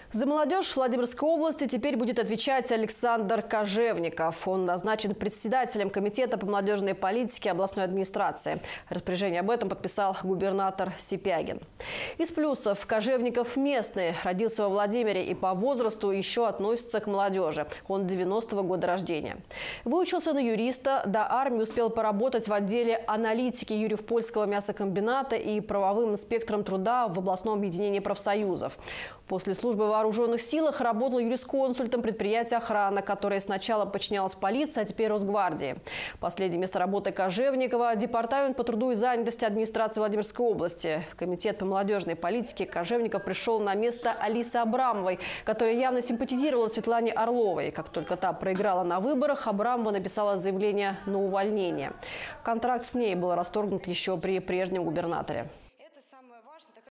За молодежь Владимирской области теперь будет отвечать Александр Кожевников. Он назначен председателем комитета по молодежной политике областной администрации. Распоряжение об этом подписал губернатор Сипягин. Из плюсов: Кожевников местный, родился во Владимире и по возрасту еще относится к молодежи. Он 90-го года рождения. Выучился на юриста, до армии успел поработать в отделе аналитики Юрьев-Польского мясокомбината и правовым инспектором труда в областном объединении профсоюзов. После службы в вооруженных силах работал юрисконсультом предприятия «Охрана», которое сначала подчинялось полиции, а теперь Росгвардии. Последнее место работы Кожевникова – департамент по труду и занятости администрации Владимирской области. В комитет по молодежной политике Кожевников пришел на место Алисы Абрамовой, которая явно симпатизировала Светлане Орловой. Как только та проиграла на выборах, Абрамова написала заявление на увольнение. Контракт с ней был расторгнут еще при прежнем губернаторе.